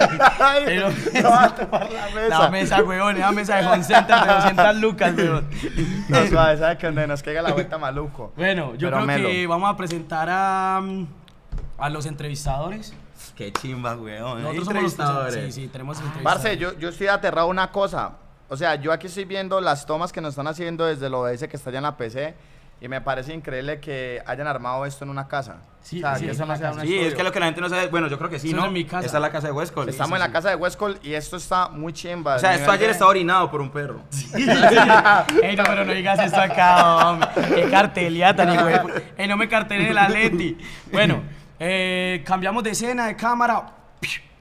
Pero, No va a tomar la mesa. la mesa, weón, esa mesa de Home Center de 200 lucas, weón. No, suave, sabe que donde nos caiga la vuelta maluco. Bueno, yo Pero creo que melo. vamos a presentar a los entrevistadores. Qué chimba, weón. Nosotros somos los Entrevistadores. Sí, tenemos entrevistadores. Parce, yo estoy aterrado una cosa. O sea, yo aquí estoy viendo las tomas que nos están haciendo desde el OBS que está allá en la PC y me parece increíble que hayan armado esto en una casa. Sí, o sea, sí, que es eso no una sea casa. un Sí, estudio. es que lo que la gente no sabe, bueno, yo creo que sí, Eso ¿no? es en mi casa. Esta es la casa de Huescol. Estamos en la casa de Huescol y esto está muy chimba. O sea, el esto nivel ayer de- estaba orinado por un perro. Ey, no, pero no digas esto acá, hombre. Qué carteliata, ni güey. Ey, no me cartelé el Atleti. Bueno, cambiamos de escena, de cámara.